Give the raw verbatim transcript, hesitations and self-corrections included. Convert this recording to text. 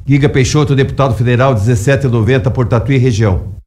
Giga Peixoto, deputado federal, dezessete noventa por Tatuí região.